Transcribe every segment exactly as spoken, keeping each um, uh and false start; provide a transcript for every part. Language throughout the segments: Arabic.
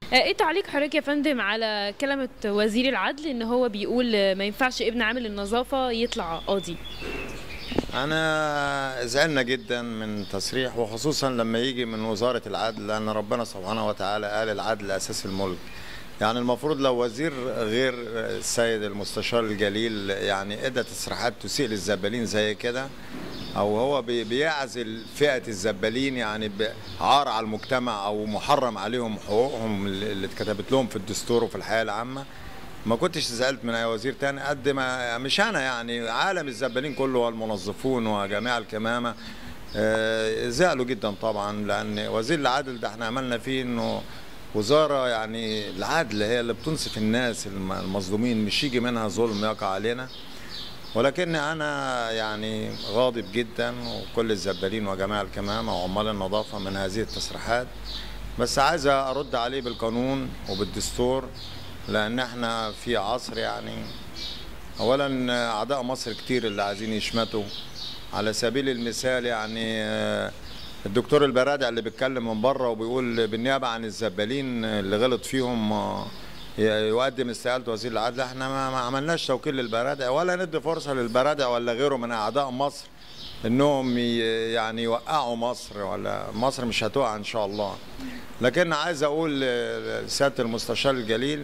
ايه تعليق حضرتك يا فندم على كلمة وزير العدل ان هو بيقول ما ينفعش ابن عامل النظافة يطلع قاضي؟ أنا زعلنا جدا من تصريح، وخصوصا لما يجي من وزارة العدل، لأن ربنا سبحانه وتعالى قال العدل أساس الملك. يعني المفروض لو وزير غير السيد المستشار الجليل يعني ادى تصريحات تسيء للزبالين زي كده، او هو بي- بيعزل فئة الزبالين، يعني عار على المجتمع او محرم عليهم حقوقهم اللي اتكتبت لهم في الدستور وفي الحياة العامة، ما كنتش زعلت من اي وزير تاني قد ما مش انا، يعني عالم الزبالين كله والمنظفون وجميع الكمامة آه، زعلوا جدا طبعا، لان وزير العدل ده احنا عملنا فيه انه وزارة يعني العدل هي اللي بتنصف الناس الم- المظلومين، مش يجي منها ظلم يقع علينا. ولكن انا يعني غاضب جدا، وكل الزبالين وجميع الكمامة وعمال النظافة، من هذه التصريحات. بس عايز ارد عليه بالقانون وبالدستور، لان احنا في عصر يعني اولا اعداء مصر كتير اللي عايزين يشمتوا. على سبيل المثال يعني آه، الدكتور البرادع اللي بيتكلم من بره وبيقول بالنيابه عن الزبالين اللي غلط فيهم آه، يقدم استقالة وزير العدل. احنا ما ما عملناش توكيل للبرادع، ولا ندي فرصه للبرادع ولا غيره من اعداء مصر انهم ي- يعني يوقعوا مصر، ولا مصر مش هتقع ان شاء الله. لكن عايز اقول لسياده المستشار الجليل،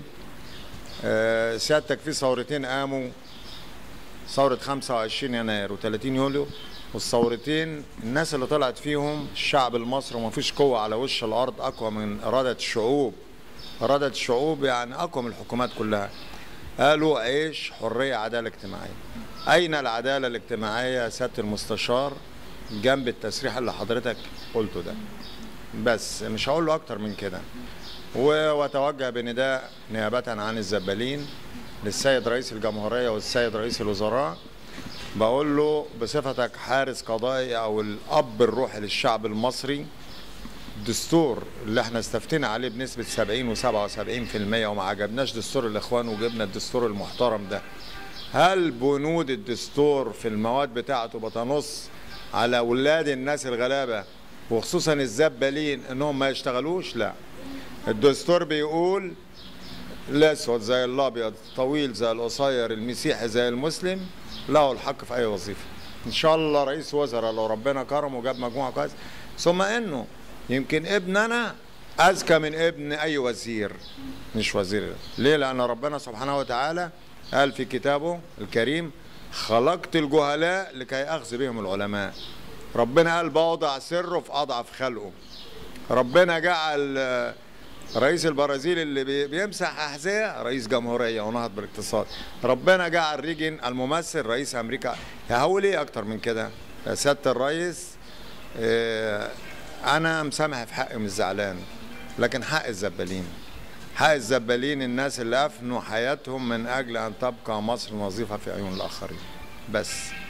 آه، سيادتك في ثورتين قاموا، ثورة خمسة وعشرين يناير و30 يوليو، والثورتين الناس اللي طلعت فيهم الشعب المصري، وما فيش قوة على وش الأرض أقوى من إرادة الشعوب. إرادة الشعوب يعني أقوى من الحكومات كلها. قالوا عيش، حرية، عدالة اجتماعية. أين العدالة الاجتماعية يا سيادة المستشار جنب التسريح اللي حضرتك قلته ده؟ بس مش هقول له أكتر من كده. وأتوجه بنداء نيابة عن الزبالين للسيد رئيس الجمهورية والسيد رئيس الوزراء، بقول له بصفتك حارس قضائي أو الأب الروحي للشعب المصري، الدستور اللي احنا استفتينا عليه بنسبة سبعين وسبعة وسبعين في المية وما عجبناش دستور الإخوان وجبنا الدستور المحترم ده، هل بنود الدستور في المواد بتاعته بتنص على أولاد الناس الغلابة وخصوصا الزبالين إنهم ما يشتغلوش؟ لا، الدستور بيقول الاسود زي الابيض، طويل زي القصير، المسيحي زي المسلم، له الحق في اي وظيفه. ان شاء الله رئيس وزراء لو ربنا كرمه وجاب مجموعه كويس، ثم انه يمكن ابن انا اذكى من ابن اي وزير مش وزير. ليه؟ لان ربنا سبحانه وتعالى قال في كتابه الكريم: خلقت الجهلاء لكي اخذ بهم العلماء. ربنا قال بوضع سره في اضعف خلقه. ربنا جعل رئيس البرازيل اللي بي- بيمسح أحذية رئيس جمهورية ونهض بالاقتصاد. ربنا جعل ريجن الممثل رئيس أمريكا. هقول إيه أكتر من كده يا سيادة الرئيس؟ آه، أنا مسامح في حقي، مش زعلان، لكن حق الزبالين، حق الزبالين، الناس اللي أفنوا حياتهم من أجل أن تبقى مصر نظيفة في عيون الآخرين. بس